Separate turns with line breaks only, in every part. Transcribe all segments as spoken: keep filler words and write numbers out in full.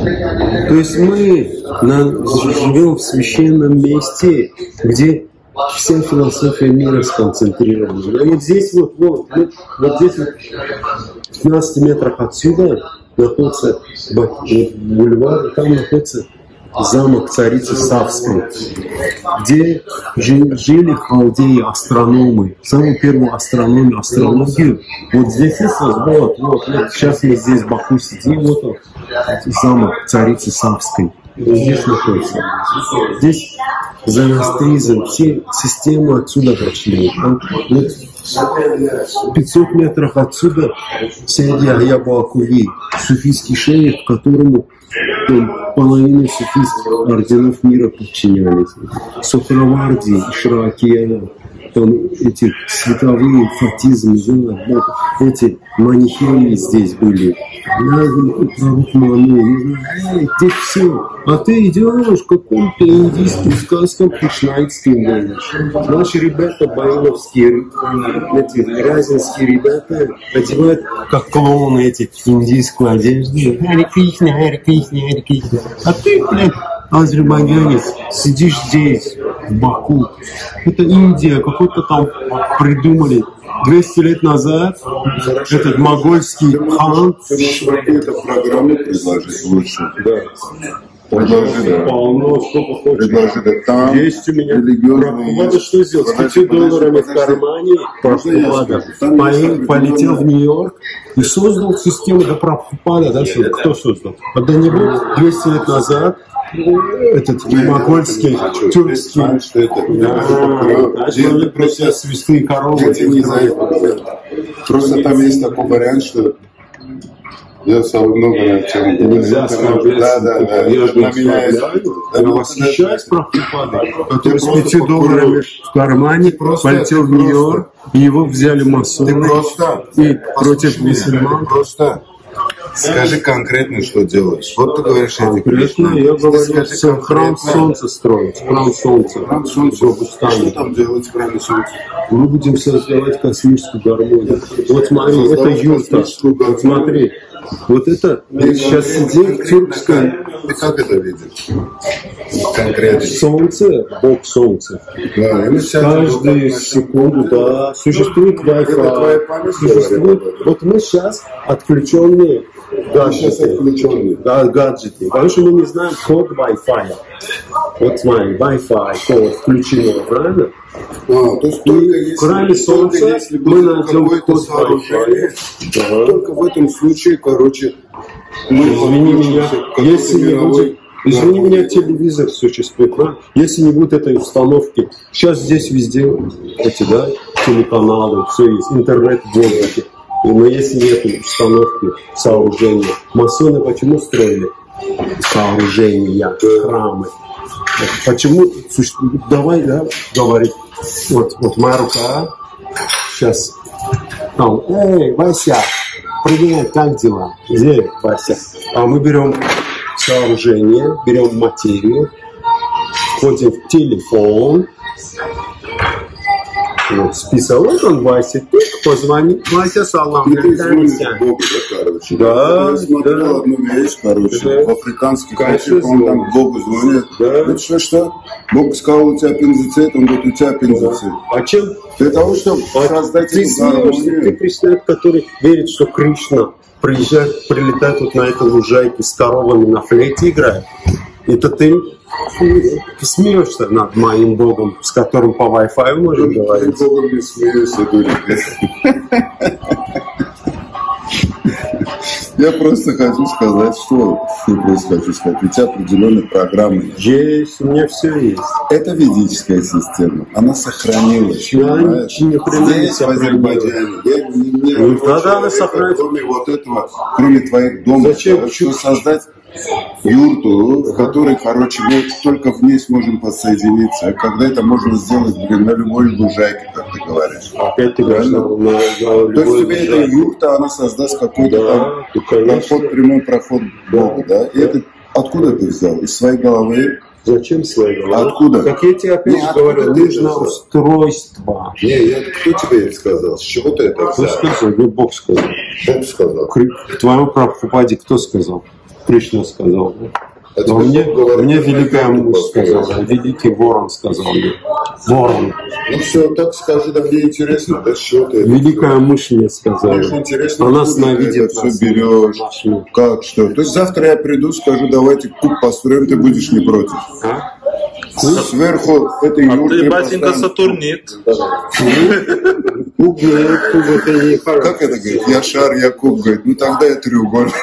То есть мы на, живем в священном месте, где вся философия мира сконцентрирована. И вот здесь вот, вот, вот, вот здесь вот, в пятнадцати метрах отсюда находится бульвар, и там находится замок царицы Савской, где жили халдеи, астрономы, самую первую астрономию, астрологию. Вот здесь есть, вот, вот, вот, сейчас мы здесь в Баку сидим, вот он, замок царицы Савской. Здесь находится. Здесь зороастризм, все системы отсюда прошли. Вот пятьсот метров отсюда Сейди Ахья Баакуви, суфийский шейх, которому там, половина суфийских орденов мира подчинялись. Сухраварди, Ишракия, там эти световые фатизм, эти манихеи здесь были. Пророк Ману, ты все. А ты идешь в каком-то индийском сказком кришнаитским говоришь. Наши ребята баиловские, эти разинские ребята одевают как клоуны эти индийскую одежду. Хари Кришна, Хари Кришна, Хари Кришна. А ты, блядь, азербайджанец, сидишь здесь, в Баку. Это Индия, какой-то там придумали. двести лет назад Хорошо. Этот монгольский хан...
Какую-то программу предложить лучше. Да. Предложи, да.
Полно, сколько хочешь.
Предложи, да. Там
есть у меня Прабхупада, что сделал? С пятью долларами в кармане Прабхупада полетел в Нью-Йорк и создал систему до Прабхупада. Да, что? Кто создал? А до него двести лет назад этот монгольский, тюркский,
что это?
Просто свисты и коровы.
Не знаю. Просто там есть такой вариант, что я сам много на чем
нельзя оскорблять.
Да, да, да.
Я же я восхищаюсь Прабхупадой, который с пяти долларами в кармане полетел в Нью-Йорк, и его взяли масоны и против мусульман.
Просто скажи конкретно, что делаешь. Вот ты говоришь,
конкретно я говорю, что храм солнца строить, храм солнца.
Храм солнца. Что там делать в храме солнца?
Мы будем создавать космическую гармонию. Вот смотри, это юрта. Вот смотри. Вот это сейчас сидит тюркская.
Ты как это видишь? Конкретно.
Солнце, Бог солнце.
Да, и
каждую секунду, да, существует Wi-Fi. Существует. Вот мы сейчас отключенные гаджеты. Отключенные. Да, гаджеты. Потому что мы не знаем код Wi-Fi. Вот смотри, Wi-Fi, код включено, правильно?
А, то есть только если,
кроме солнца
только если
мы найдем код Wi-Fi.
Да. Только в этом случае, короче, мы
извини меня, если не будет, извини
да,
меня, телевизор существует, да? Если не будет этой установки, сейчас здесь везде эти, да, телеканалы, все есть, интернет в воздухе, но если нет установки, сооружения, масоны почему строили сооружения, храмы? Почему? Давай, да, говорить. Вот, вот моя рука. Сейчас. Там, эй, Вася, привет, как дела? Где, Вася? А мы берем сооружение, берем материю, входим в телефон. Вот, список. Вот он, Вася, ты позвони. Вася, салам.
И ты звонишь Богу, да, короче.
Да,
я смотрел
да.
одну вещь, короче, да. В африканских
языках,
он там Богу звонит.
Да.
Ну что, что? Бог сказал, у тебя аппендицит, он говорит, у тебя аппендицит.
А чем?
Для того, чтобы а создать
ты
эту гармонию.
Ты представляешь, который верит, что Кришна приезжает, прилетает вот на этой лужайке с коровами на флейте играет. Это ты, ты смеешься над моим Богом, с которым по Wi-Fi можем
я
говорить.
Я Богом не смеюсь, я говорю. Я просто хочу сказать, что я просто хочу сказать, у тебя определенные программы.
Есть, у меня все есть.
Это ведическая система, она сохранилась.
Я не хранилась,
в Азербайджане. Я не, не
ну, тогда она сохранится.
Кроме вот этого, кроме твоих домов,
зачем?
Чтобы создать юрту, в которой, короче, мы только в ней сможем подсоединиться. А когда это можно сделать, блин, на любой лужайке, как ты говоришь.
Опять ты говоришь, на, на, на
То есть тебе эта юрта, она создаст какой-то
да,
там проход, прямой проход Бога, да? И это откуда ты взял? Из своей головы?
Зачем своей головы?
Откуда?
Как я тебе опять
не,
говорю, нужно устройство.
Не, я, кто тебе это сказал? С чего ты это взял?
Кто сказал? Ну, Бог сказал.
Бог сказал.
В твоем Прабхупаде кто сказал? Кришна сказал.
А
Но мне,
говорит,
мне великая мышь сказала, великий ворон сказал мне. Ворон.
Ну все, так скажи, да мне интересно, да что ты?
Великая мышь мне сказала.
Мне интересно,
Она
откуда ты
сновидит
это
нас.
все берешь,
Нашли.
как, что. То есть завтра я приду, скажу, давайте куб построим, ты будешь не против.
А?
Сверху этой
А
юрты
ты, батенька,
поставим.
Сатурнит.
Куб, нет, куб это не хорошо.
Как это говорит? Я шар, я куб, говорит. Ну тогда я треугольник.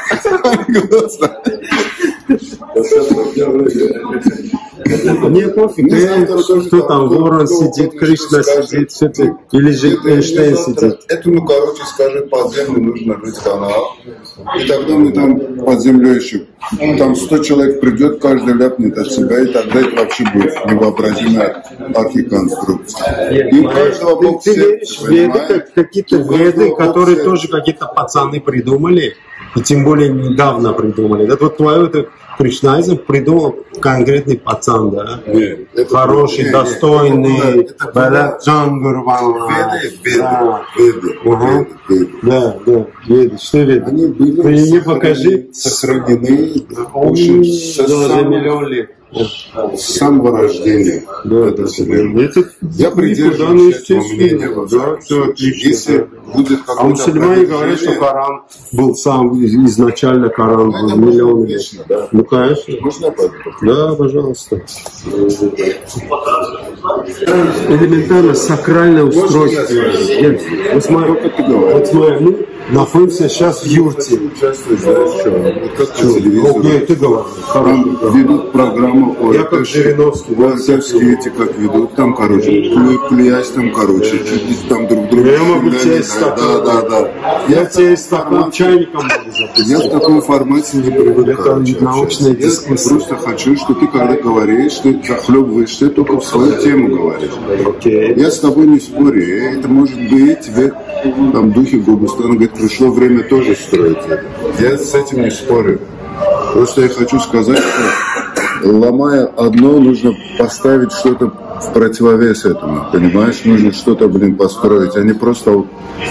Мне пофиг,
Ну,
э,
завтра тоже
что там,
кто-
ворон
кто
сидит,
угодно
Кришна
скажет.
сидит, что ты, или же
Это
Эйнштейн
мне завтра-
сидит.
Это, ну, короче, скажи, под землю нужно рыть канал. И тогда мы там под землей еще, там сто человек придет, каждый ляпнет от себя, и тогда это вообще будет невообразимая архиконструкция. И у каждого
Ты,
бог
ты
сердце,
веришь в веды,
понимаешь?
как, какие-то
У каждого
веды,
бог
которые
сердце.
тоже какие-то пацаны придумали, и тем более недавно придумали. Это вот твое это кришнаизм придумал конкретный пацан, да?
Нет, это-
Хороший,
нет,
достойный,
это- это- Веды, веды,
Да.
веды,
Ага.
веды, веды.
Да, да, веды. Что веды?
Они были
Ты мне
сохранены-
покажи.
сохранены очень с
Да, за
самого-
миллион лет.
с самого рождения.
Да,
этой
да,
вселенной.
Это
Я
да, ну,
придерживаюсь этого
естественно.
мнения. во
Да,
всяком
все
случае.
отлично.
Если
да.
будет
А
какое-то
мусульмане говорят, что
опровержение-
Коран был сам, изначально Коран
Ну, это
был миллион
можно
лет.
вечно, да.
Ну, конечно.
Можно я пойду?
Да, пожалуйста. Элементарно сакральное устройство. Нет, вот смотри, вот смотри, мы находимся сейчас в юрте.
Участвуешь, знаешь, что? Вот как по
Ну,
телевизору.
нет, ты говоришь.
Там ведут программу о
Я как Жириновский, да,
Ортовские эти как ведут, там, короче, клю- клюясь там, короче, чуть там друг друга.
Я могу
стреляли,
тебе
да,
стакан.
да, да, да.
Я тебе стакан чайником могу запустить.
Я в таком формате не привык.
Это
короче,
научная
общаться. Я
дискуссия.
просто хочу, что ты когда говоришь, ты захлебываешь, ты только в свою тему говоришь.
Окей.
Я с тобой не спорю, это может быть тебе там духи Гобустана говорит, пришло время тоже строить это. Я с этим не спорю. Просто я хочу сказать, что ломая одно, нужно поставить что-то в противовес этому, понимаешь? Нужно что-то, блин, построить, а не просто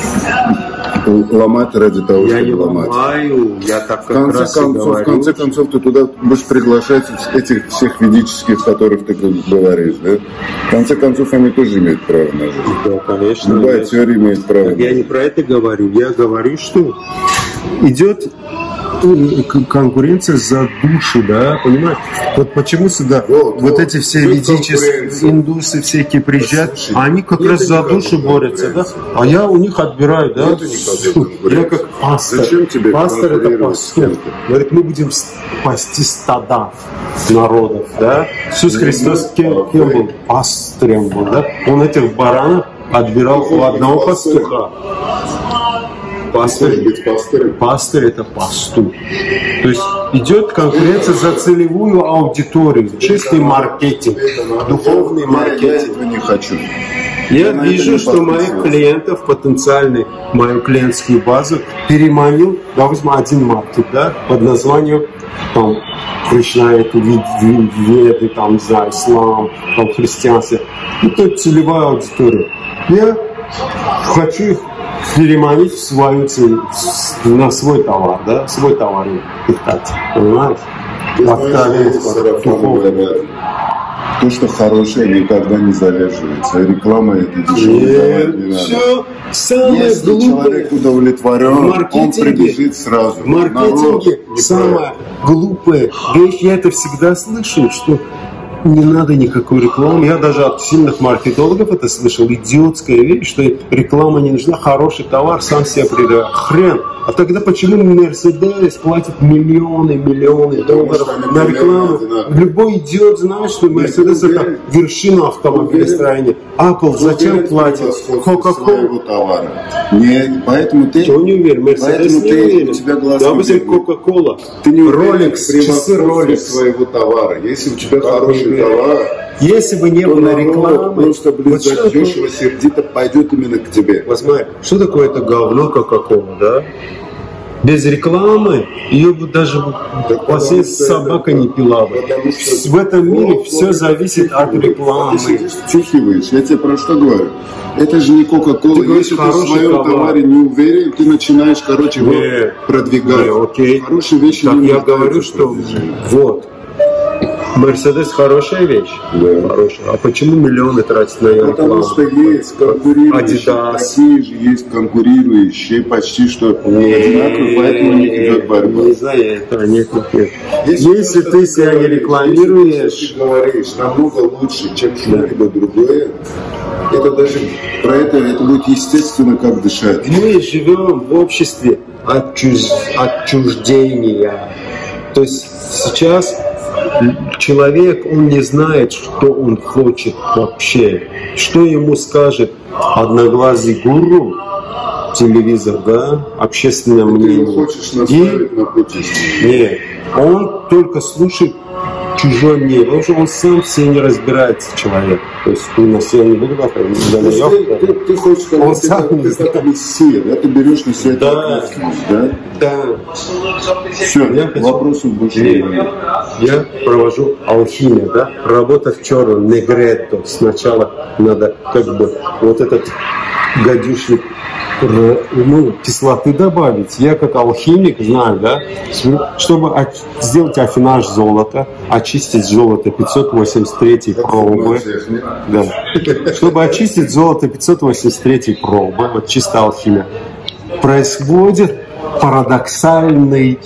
ломать ради того,
Я
чтобы
не
ломать.
ломаю, я так
В
как
конце,
раз и
концов, в
говорю.
конце концов, ты туда будешь приглашать этих всех ведических, которых ты говоришь, да? В конце концов, они тоже имеют право на жизнь.
Да, конечно.
Любая
я-
теория имеет право
Так
на
я не
жизнь.
про это говорю. Я говорю, что идет э, к- конкуренция за душу, да, понимаешь? Вот почему сюда
Вот,
вот,
вот.
эти все
Тут
ведические
конкуренция.
индусы всякие приезжают,
Слушай,
а они как
это
раз за
никакой
душу борются, да?
конкуренции.
А я у них отбираю, да?
Это никакой конкуренции.
Я как пастор.
Зачем тебе
Пастор это
конкурировать с
пастор.
кем-то?
Говорит, мы будем пасти стада народов, да? Иисус Христос кем, кем был? Пастырем был, да? Он этих баранов отбирал у одного пастуха. Пастырь,
быть пастырем.
пастырь это пастух. То есть идет конкуренция за целевую аудиторию, чистый маркетинг, духовный
Я
маркетинг.
этого не хочу.
Я
Я на это
вижу,
не
что моих
подписываюсь.
клиентов, потенциальный, мою клиентскую базу переманил, допустим, один маркет, да, под названием там Кришна, это вид- вид- веды, там, не знаю, ислам, там, христианство. Это целевая аудитория. Я хочу их переманить в свою цель, на свой товар, да, свой товар им питать, понимаешь? Подставить под духовный.
То, что хорошее, никогда не задерживается. Реклама это дешево давать не
Нет,
надо.
все самое
Если
глупое.
человек удовлетворен,
В
он
маркетинге-
прибежит сразу.
В маркетинге самая глупая вещь, я это всегда слышу, что не надо никакой рекламы. Я даже от сильных маркетологов это слышал. Идиотская вещь, что реклама не нужна, хороший товар сам себя придает. Хрен. А тогда почему Мерседес платит миллионы, миллионы долларов
что они
на
примерно
рекламу?
одинаковые.
Любой идиот знает, что Мерседес
уверен.
это вершина автомобилестроения. Apple зачем платит? Coca-Cola.
Своего товара. Нет, поэтому ты...
Чего не уверен? Мерседес
Поэтому
не
ты-
уверен.
у тебя глаза
Допустим,
бегают.
Кока-Кола.
Ты не
Rolex, часы
часы
Rolex.
своего товара. Если у тебя хороший товар,
Если бы не
то
было
народ
рекламы,
просто, блин,
вот что
за
такое-
дешево, сердито пойдет именно к тебе.
Вот смотри, что такое это говно Кока-Кола, да? Без рекламы ее бы даже последняя собака не пила бы. В этом мире все зависит от рекламы.
Ты сидишь, втюхиваешь. Я тебе про что говорю? Это же не Кока-Кола. Если ты в своем товаре не уверен, ты начинаешь, короче, его продвигать.
Не, окей.
Хорошие вещи.
Так я говорю, что вот. Мерседес хорошая вещь,
да.
Хорошая. А почему миллионы тратят на ее рекламу?
Потому что есть конкурирующие,
Adidas.
такие же есть конкурирующие, почти что одинаковые, поэтому у них идет борьба.
Не знаю, это нет, нет. Если, Если ты себя не рекламируешь,
если ты говоришь намного лучше, чем что-либо другое, это даже про это, это будет естественно, как дышать.
Мы живем в обществе отчуж... отчуждения. То есть сейчас человек, он не знает, что он хочет вообще. Что ему скажет одноглазый гуру, телевизор, да, общественное мнение.
Ты хочешь наставить на путь истины?
Нет, он только слушает чужое мнение, потому что он сам все не разбирается, человек. То есть ты на себя не буду говорить,
ты, ты, ты хочешь сказать, ты, ты как мессия, да? Ты берешь на себя
да.
ответственность, да?
Да.
Все,
я
вопросов больше нет.
Я провожу алхимию, да? Работа в черном, негретто. Сначала надо как бы вот этот гадюшник, ну, кислоты добавить. Я как алхимик знаю, да, чтобы сделать афинаж золота, очистить золото пятьсот восемьдесят третьей пробы, да. Чтобы очистить золото пятьсот восемьдесят третьей пробы, вот чисто алхимия, происходит парадоксальный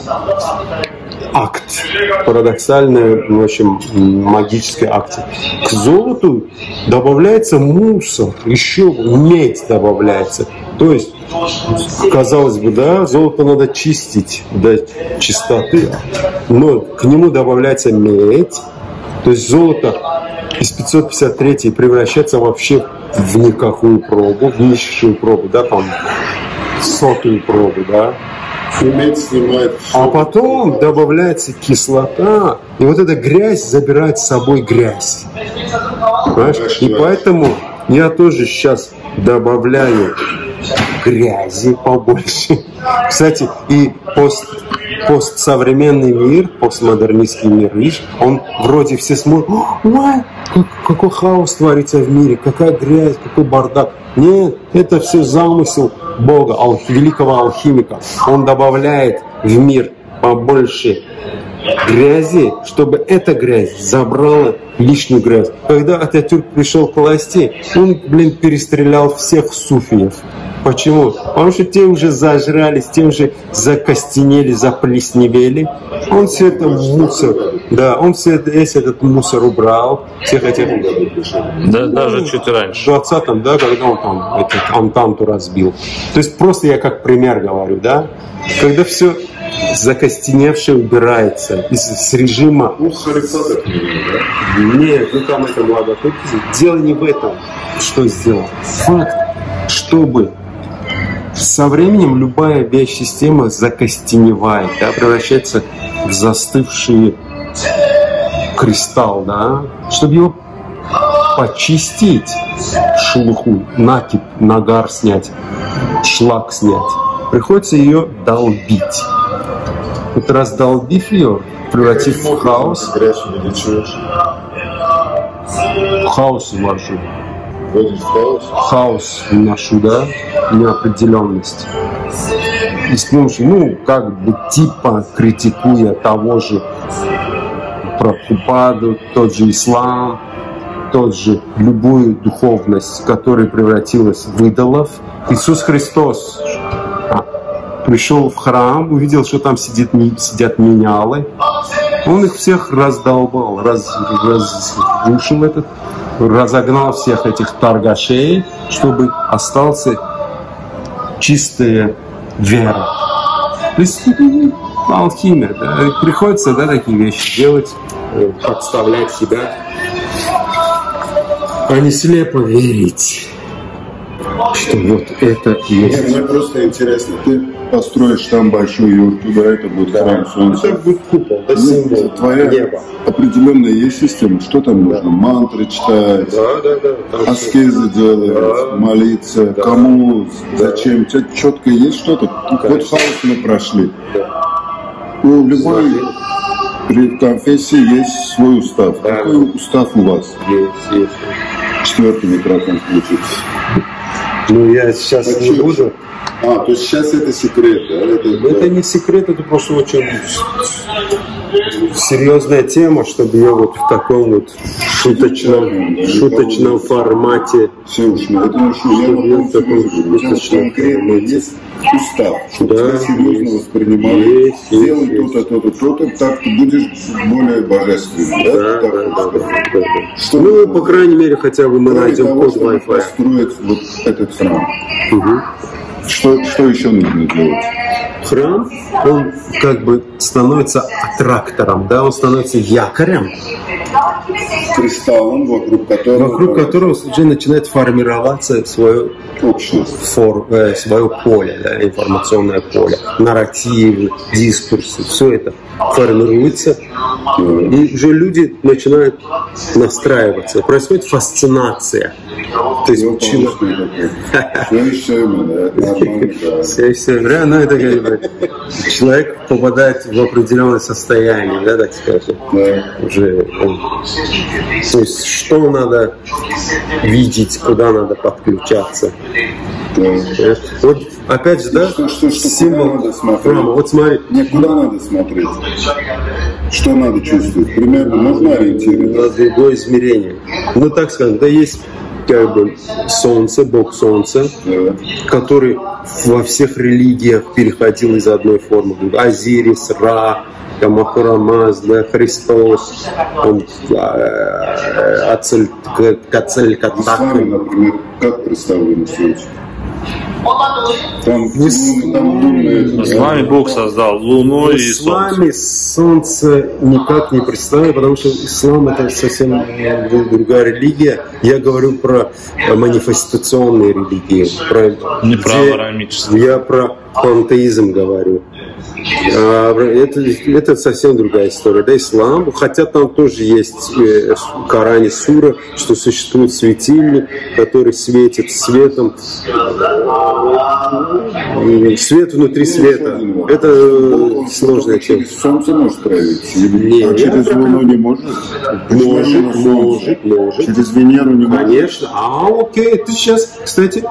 акт, парадоксальный, в общем, магический акт. К золоту добавляется мусор, еще медь добавляется. То есть, казалось бы, да, золото надо чистить до чистоты, но к нему добавляется медь. То есть золото из пятьсот пятьдесят третьей превращается вообще в никакую пробу, в низшую пробу, да, там, сотую пробу, да.
Снимает.
А потом добавляется кислота, и вот эта грязь забирает с собой грязь. Понимаешь? И поэтому я тоже сейчас добавляю грязи побольше. Кстати, и пост, постсовременный мир, постмодернистский мир, видишь, он вроде все смотрят, ой, как, какой хаос творится в мире, какая грязь, какой бардак. Нет, это все замысел Бога, ал, великого алхимика. Он добавляет в мир побольше грязи, чтобы эта грязь забрала лишнюю грязь. Когда Ататюрк пришел к власти, он, блин, перестрелял всех суфиев. Почему? Потому что те уже зажрались, те уже закостенели, заплесневели. Он все это мусор, да, он все это, весь этот мусор убрал, всех этих...
Да, даже чуть раньше.
В двадцатом, да, когда он там этот Антанту разбил. То есть просто я как пример говорю, да, когда все закостеневшее убирается из, с режима...
Ну, халифата к нему, да?
Нет, ну там это благотворительно. Дело не в этом, что сделал. Факт, чтобы со временем любая вещь-система закостеневает, да, превращается в застывший кристалл, да, чтобы его почистить, шелуху, накипь, нагар снять, шлак снять, приходится ее долбить. Вот раздолбив ее, превратив в хаос, хаос вложу. Хаос вношу, да, неопределенность. И с помощью, ну, как бы типа критикуя того же Прабхупаду, тот же ислам, тот же любую духовность, которая превратилась в идолов. Иисус Христос пришел в храм, увидел, что там сидит, сидят менялы. Он их всех раздолбал, раз, разрушил этот, разогнал всех этих торгашей, чтобы остался чистая вера. То есть алхимия, да? Приходится, да, такие вещи делать, подставлять себя, а не слепо верить, что вот это есть.
Мне просто интересно, ты построишь там большую юрту, да, это будет
Да.
храм солнца.
Это будет купол, да,
Ну,
символ
твоя
неба.
определенная есть система, что там нужно? Мантры читать,
Да, да, да. Там
аскезы делать,
Да.
молиться,
Да.
кому,
Да.
зачем, у тебя четко есть что-то? Вот
Конечно.
хаос мы прошли.
Да.
У любой при конфессии есть свой устав.
Да.
Какой устав у вас?
Есть, есть.
Четвертый микрофон включится.
Ну, я сейчас
А
не
чё?
буду.
А, то есть сейчас это секрет, да? Это,
Это не секрет, это просто очень серьезная тема, чтобы я вот в таком вот шуточном, шуточном формате.
Все уж, ну это ну, что, я
Что
вот
нет
серьезно
такого
говорю, у тебя
шуточного
конкретно
формата.
есть устав, чтобы
Да,
тебя серьезно
есть.
воспринимали,
Есть,
сделай
есть,
то-то, то-то, то-то, так ты будешь более божественным, да?
Да,
Так
да,
вот
да, да,
сказать.
да, да.
Что
Ну,
нужно?
по крайней мере, хотя бы мы
Кроме
найдем
того,
код
чтобы
Wi-Fi.
построить вот этот храм.
Мгм.
Что, что еще нужно делать?
Храм, он как бы становится аттрактором, да, он становится якорем,
Кристаллом, вокруг которого,
вокруг которого уже начинает формироваться свое,
общество.
фор, э, свое поле, да, информационное поле, нарративы, дискурсы, все это формируется, и уже люди начинают настраиваться, происходит фасцинация. То есть
Ну,
чего-
конечно, такое. Все еще именно, это нормально, да.
Все, все, реально, это как бы человек попадает в определенное состояние, да, так скажем.
Да.
Уже, он- то есть, что надо видеть, куда надо подключаться.
Да.
Понимаешь? Вот опять же, да,
Что- что- что
символ
куда надо смотреть?
храма. Вот смотри,
Нет, куда надо смотреть? Что надо чувствовать? Примерно можно ориентиры?
на другое измерение. Ну, так скажем, да, есть как бы солнце, бог солнца,
Да.
который во всех религиях переходил из одной формы. Азирис, Ра, там, Ахурамаз, да, Христос, он, э, Ацель, Кацель,
В исламе,
Катак.
например, как представлено солнце? Там,
В ис-
лун- там лунные,
С вами Бог создал Луну
В
и Солнце.
исламе солнце никак не представляю, потому что ислам это совсем э, другая религия. Я говорю про э, манифестационные религии, про,
Не про
где-
авраамические.
Я про пантеизм говорю. А, это, это совсем другая история. Да, ислам, хотя там тоже есть э, в Коране сура, что существует светильник, который светит светом, и свет внутри света. Это э, сложная тема.
Через солнце может проявиться? Или-
Не,
а
не
через
прям-
Луну не может?
Может,
Через Солнце?
может, может.
Через Венеру не может?
Конечно. А, окей, ты сейчас, кстати,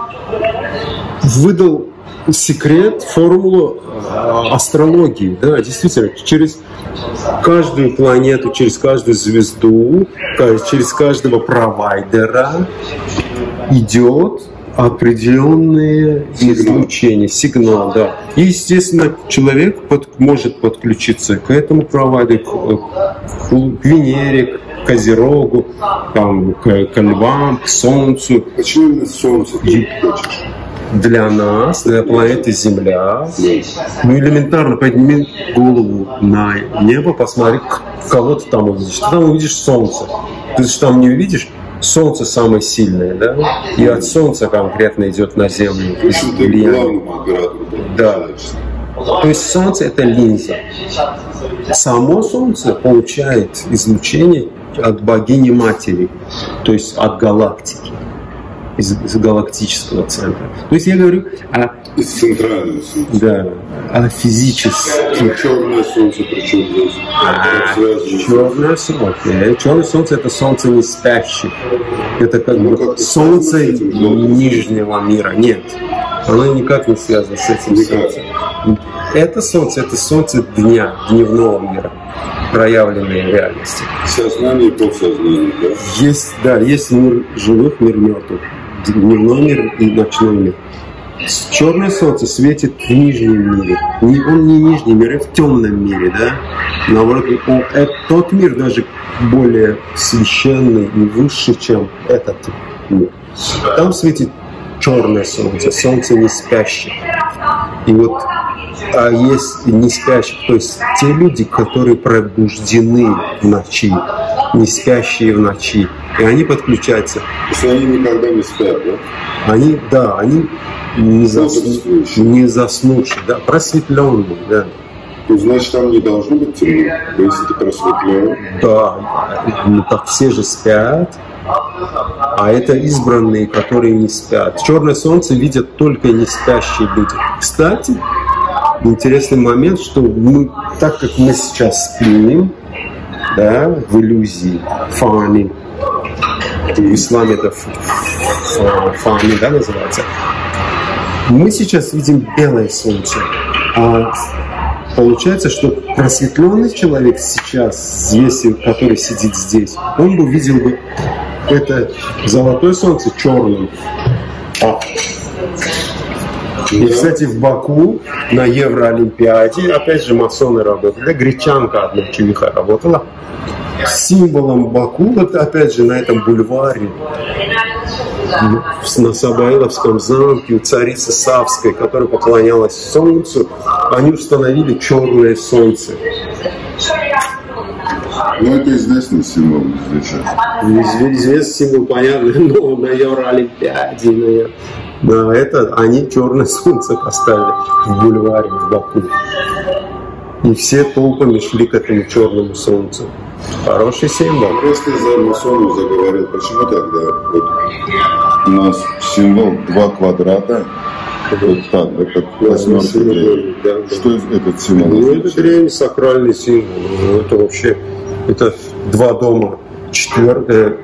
выдал секрет, формулу э, астрологии. Да, действительно, через каждую планету, через каждую звезду, ка- через каждого провайдера идет определенные излучения, сигнал, да. И, естественно, человек под- может подключиться к этому провайдеру, к, к Венере, к Козерогу, там, к, к Львам, к Солнцу.
Почему именно солнце ты хочешь?
Для нас, для планеты Земля, ну элементарно подними голову на небо, посмотри, к- кого ты там увидишь. Ты там увидишь Солнце. Ты же там не увидишь Солнце самое сильное, да? И от Солнца конкретно идет на Землю
Почему ты
влияние.
главному оператору?
Да. То есть Солнце — это линза. Само Солнце получает излучение от богини Матери, то есть от галактики, из, из галактического центра. То есть я говорю о,
Из центрального солнца.
да, о физических.
Черное солнце, причем здесь. Как связано с-
Черное солнце. Черное солнце — это солнце не спящих. Это как
Ну,
бы
как-то
солнце
связано с этим желтым.
нижнего мира. Нет, оно никак не связано с этим
Никак.
солнцем. Это солнце — это солнце дня, дневного мира, проявленной реальности.
Сознание и подсознание, да?
Есть, да, есть мир живых, мир мертвых. Дневной мир и ночной мир. Черное солнце светит в нижнем мире. Не, он не нижний мир, а в темном мире, да? Наоборот, он, э, тот мир даже более священный и выше, чем этот мир. Там светит черное солнце, солнце не спящих. И вот а есть не спящих, то есть те люди, которые пробуждены в ночи, не спящие в ночи, и они подключаются.
То есть они никогда не спят, да?
Они, да, они не, засну, не заснувший, да, просветленный, да.
Ну, значит, там не должно быть темно, если ты просветлен.
Да, ну так все же спят, а это избранные, которые не спят. Черное солнце видят только не спящие люди. Кстати, интересный момент, что мы, так как мы сейчас спим, да, в иллюзии, фани, в исламе это фани, да, называется, мы сейчас видим белое солнце, а получается, что просветленный человек сейчас, если который сидит здесь, он бы видел бы это золотое солнце черным. А. И, кстати, в Баку на Евроолимпиаде, опять же, масоны работали, гречанка одна чувиха работала. Символом Баку, вот опять же на этом бульваре, на Сабаиловском замке у царицы Савской, которая поклонялась солнцу, они установили черное солнце.
Ну, это известный символ сейчас.
Известный символ, понятно, но на Евроолимпиаде, на, на это они черное солнце поставили в бульваре в Баку. И все толпами шли к этому черному солнцу. Хороший символ.
Просто за масонов заговорил. Почему тогда вот у нас символ два квадрата? Вот так, да, как восьмерка. Да. Что этот символ?
Ну, это древний сакральный символ. Это вообще, это два дома, четвертое.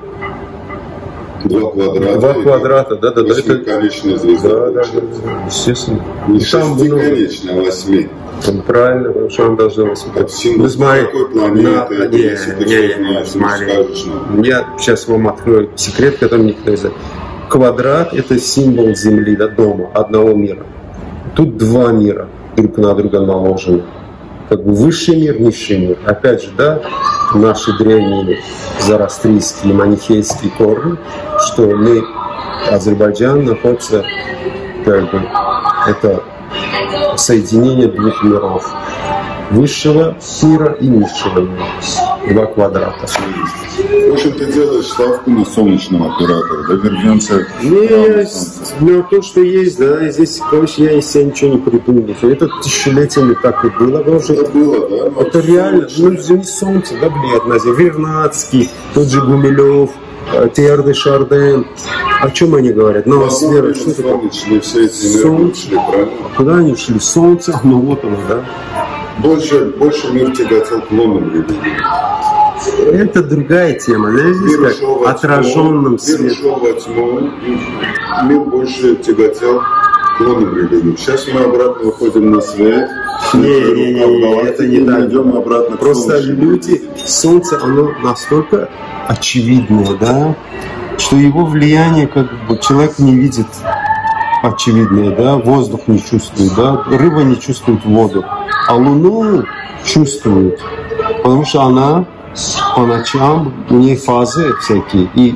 Два квадрата.
Два квадрата, да, да, да.
Это конечная звезда.
Да, да, да, естественно.
Не шестиконечная, а восьми.
Правильно, потому что он должен быть. Ну, смотри,
какой планеты,
на, не, не, не, смотри. Я сейчас вам открою секрет, который никто не знает. Квадрат – это символ Земли, да, дома, одного мира. Тут два мира друг на друга наложены. Как бы высший мир, низший мир. Опять же, да, наши древние зороастрийские, манихейские корни, что мы, Азербайджан, находится, как бы, это соединение двух миров. Высшего мира и низшего мира. Два квадрата.
В общем, ты делаешь ставку на солнечного оператора, да, вернемся
есть, на то, что есть, да, и здесь, короче, я из себя ничего не придумал. Это тысячелетиями так и было, потому что
это было, да?
Это реально, ну, не солнце, да, влияет на землю. Вернадский, тот же Гумилев, Терды, Шарден. О чем они говорят? Новосфера.
Что это? Все эти
солнце. Куда они шли? Солнце, ну вот оно, да.
Больше, больше мир тяготел к лунным религиям.
Это другая тема, да, здесь
мир
как отраженным светом.
Мир ушел во тьму, мир больше тяготел к лунным религиям. Сейчас мы обратно выходим на свет.
Не, не, не, это не так.
Идем обратно.
Просто люди, солнце, оно настолько очевидное, да, что его влияние, как бы, человек не видит очевидное, да, воздух не чувствует, да, рыба не чувствует воду, а луну чувствует, потому что она по ночам, у нее фазы всякие, и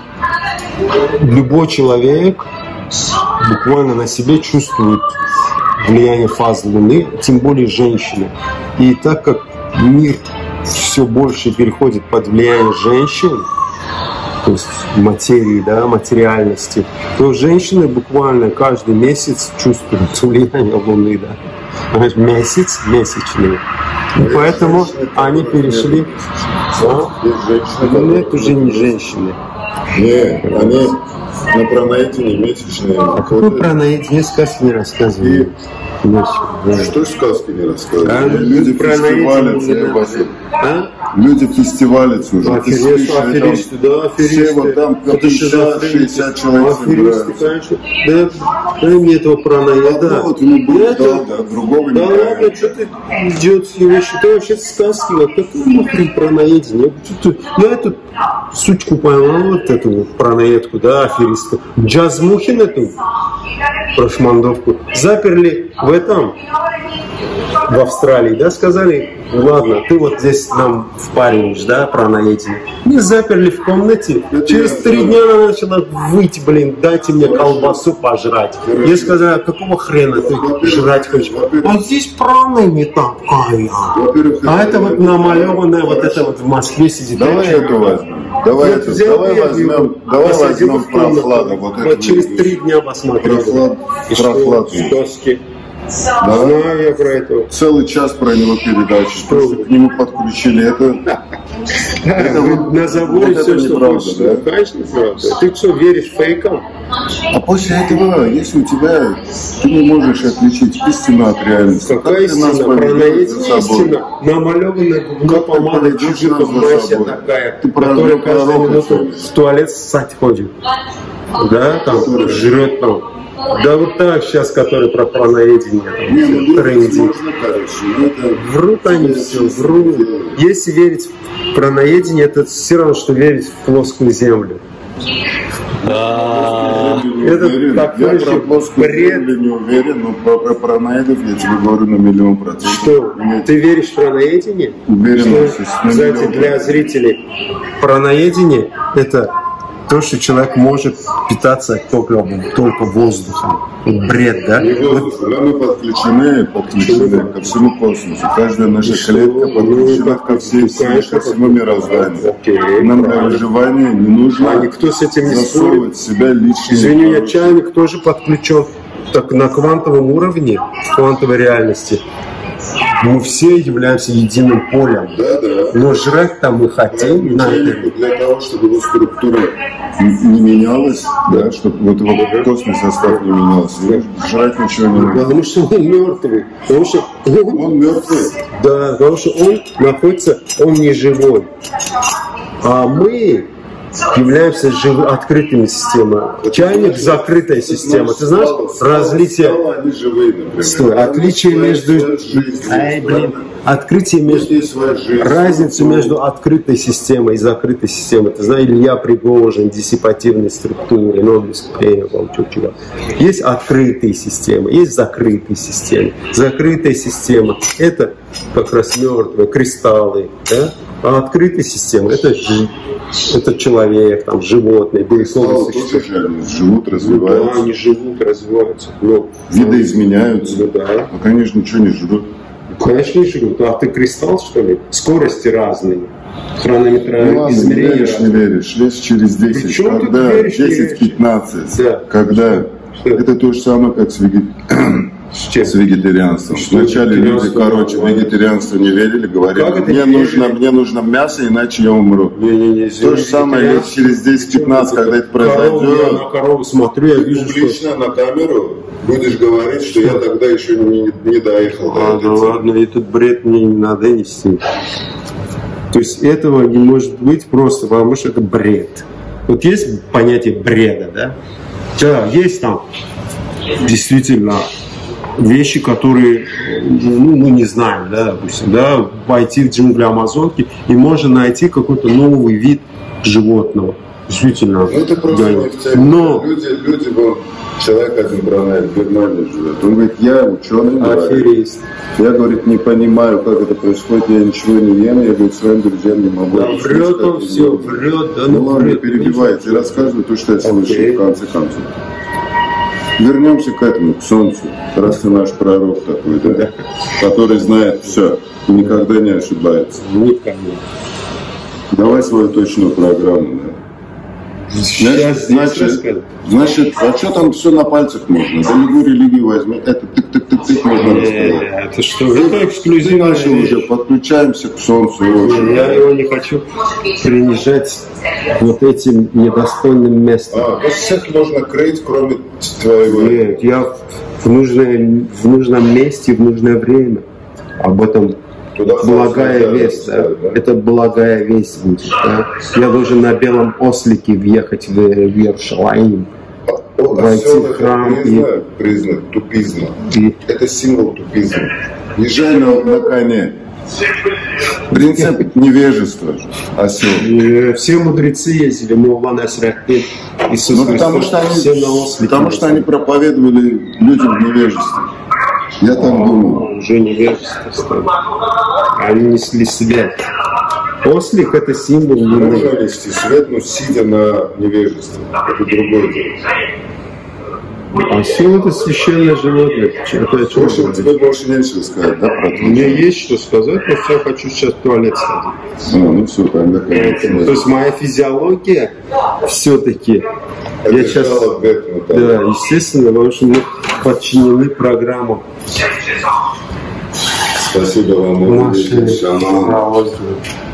любой человек буквально на себе чувствует влияние фаз Луны, тем более женщины. И так как мир все больше переходит под влияние женщин, то есть материи, да, материальности, то женщины буквально каждый месяц чувствуют влияние Луны, да. Месяц, месячные. И поэтому они перешли. А? Ну, это уже не женщины.
Нет, они на пранаитине месячные.
А какой пранаитине сказки не рассказывали?
Что сказки не рассказывали?
А,
люди фестивалятся.
А?
Люди фестивалятся уже.
Аферисты, аферисты, да, аферисты.
Все вот там пятьдесят-шестьдесят человек
аферисты, конечно. Да, дай мне этого пранаида.
Да, вот ему было, да, да, другого не
да, ладно, что ты идиотские вещи? Это вообще сказки. Вот какой нахрен пранаидин? Я эту сучку поймал, вот эту вот пранаидку, да, аферистку. Джазмухин эту прошмандовку заперли в этом, в Австралии, да, сказали, ладно, ты вот здесь нам впариваешь, да, про наедение. И заперли в комнате. Через три дня она начала выть, блин, дайте мне колбасу пожрать. Я сказал, какого хрена ты жрать хочешь? А здесь прана не такая. А это вот намалеванная, вот это вот в Москве сидит.
Давай эту возьмем. Давай,
Вот
это,
взял
давай
я
возьмем,
его,
давай
посадил
возьмем
в комнату.
прохладу. Вот,
Вот
это
через
видишь.
три дня посмотрел.
Прохлад-
И что?
прохладу.
Что?
Да?
Знаю я про это.
Целый час про него передачи, просто к нему подключили. Это, это
Вы
вот-
на заборе
вот
все,
это
что
неправда,
хочешь.
да?
Конечно, правда. Ты что, веришь фейкам?
А после этого, если у тебя, ты не можешь отличить истину от реальности.
Какая
Как ты нас
истина? Про
поведешь
наедение
за собой?
истина. Намалеванная губной
Как ты
помадой,
поведешь
чужика
нас за
Мася
собой?
такая,
Ты про
которая
одну
каждую
корову
минуту
что ли?
в туалет ссать ходит. Да, там,
Которая?
жрет там. Да вот так сейчас, который про пронаедение там,
Не, ну,
всё трендит.
можно, короче, но это-
Врут они все, врут. Если верить в пронаедение, это все равно, что верить в плоскую землю.
Я не
Это
уверен.
такой
Я
же
про плоскую
бред.
землю не уверен, но про, про параноидов я тебе говорю на миллион процентов.
Что,
Мне
ты веришь в пронаедение?
Уверен,
Что,
что-
кстати,
миллион
для
процентов.
зрителей, пронаедение – это то, что человек может питаться только, только воздухом. Бред, да?
Не
Вот
воздух, да, мы подключены, подключены ко всему космосу. Каждая наша
что?
клетка подключена
Ну,
ко всей силе,
конечно,
ко всему мирозданию.
Окей,
Нам для
правильно.
выживания не нужно
А никто с этим не спорит.
засовывать в себя лишние.
Извини, я чайник тоже подключен. Так на квантовом уровне, в квантовой реальности, мы все являемся единым полем.
Да, да.
Но жрать-то мы хотим на это.
Для того, чтобы его структура не менялась, да, чтобы вот его костный состав не менялся, жрать ничего не надо.
Потому что он мертвый. Потому что
Он мертвый.
да, потому что он находится, он не живой. А мы являемся жив... открытыми системами. Чайник – закрытая система. Ты знаешь различие?
Они живые, например.
Стой, отличие между... Ай, блин. Открытие между...
Есть своя жизнь.
Разницу между открытой системой и закрытой системой. Ты знаешь, Илья Пригожин, диссипативной структуре, Нобелевская премия получил, чувак. Есть открытые системы, есть закрытые системы. Закрытая система – это как раз мертвые, кристаллы, да? А открытая система – это, жи- это человек, там, животные, белоснежные
Тоже
существа.
же они живут,
Да,
развиваются.
они живут, развиваются. Но,
Видоизменяются.
ну, да.
Ну, конечно, ничего не жрут.
Конечно, не живут. А ты кристалл, что ли? Скорости разные. Хронометра
Ну ладно,
измерения
веришь, не
разные.
веришь. Лет через десять,
Причем тут
когда
веришь, не
десять-пятнадцать,
Да.
когда
Что?
это то же самое, как с, веге-
С чем?
с вегетарианством.
Что
Вначале люди,
вегетарианство?
короче, в вегетарианство не верили,
Как
говорили,
это
мне
не
нужно,
верили?
мне нужно мясо, иначе я умру.
Не-не-не,
То же самое лет через десять-пятнадцать, когда это
Корову, я
произойдет.
на корову смотрю, я вижу, что...
на камеру будешь говорить, что я тогда еще не, не доехал
А, да ладно, этот бред мне не надо нести. То есть этого не может быть просто, потому что это бред. Вот есть понятие бреда, да? Да, есть там действительно вещи, которые, ну, мы не знаем, да, допустим, да, пойти в джунгли Амазонки и можно найти какой-то новый вид животного. Действительно.
Ну, это просто
да.
не в теме.
Но
Люди, люди, вон, человек один бронает, в Германии живет. Он говорит, я ученый, говорит.
аферист.
Я, говорит, не понимаю, как это происходит, я ничего не ем, я, говорит, своим друзьям не могу.
Да,
объяснить,
врет
как
он
это
все,
делать.
врет, да,
Ну
ну
ладно,
врет.
перебивайте, рассказывай то, что я слышал
Окей.
в конце концов. Вернемся к этому, к Солнцу, раз ты наш пророк такой, да, который знает все и никогда не ошибается.
Никогда.
Давай свою точную программу, да.
Сейчас здесь
Значит,
расскажу.
значит, а что там все на пальцах можно? Да любую религию возьми, это тык-тык-тык-тык можно рассказать.
Э, Это что? Это
Ты
эксклюзивная
начал
вещь.
уже, подключаемся к Солнцу. и очень.
Я его не хочу принижать вот этим недостойным местом.
А, то есть всех можно крыть, кроме твоего.
Нет, я в, нужное, в нужном месте, в нужное время. Об этом
Туда
благая
флаг
весть, да?
ставят, да?
Это благая весть будет, да? Я должен на белом ослике въехать в, в Иерусалим.
О,
Войти
осел
в
это
храм и-
признак, признак тупизма.
И
Это символ тупизма. Езжай на, на коне. Принцип невежества. Осел.
э, все мудрецы ездили, Мулла Насрахтин, Иисус
Ну, потому
Христос,
что,
все на
они,
ослике.
потому что они проповедовали людям в невежестве. Я так думаю.
Уже невежество стало. Они несли свет. Ослик — это символ Луны.
Можно нести свет, но сидя на невежестве. Это другое дело.
Осел — это священное животное. Это о чем
В общем, тебе больше нечего сказать, да, про то?
Мне есть что сказать, но я хочу сейчас в туалет сходить.
А, ну все, тогда конечно.
То есть моя физиология все-таки. Я сейчас,
этому,
да, естественно, потому что мы подчинены программам.
Спасибо вам,
Наши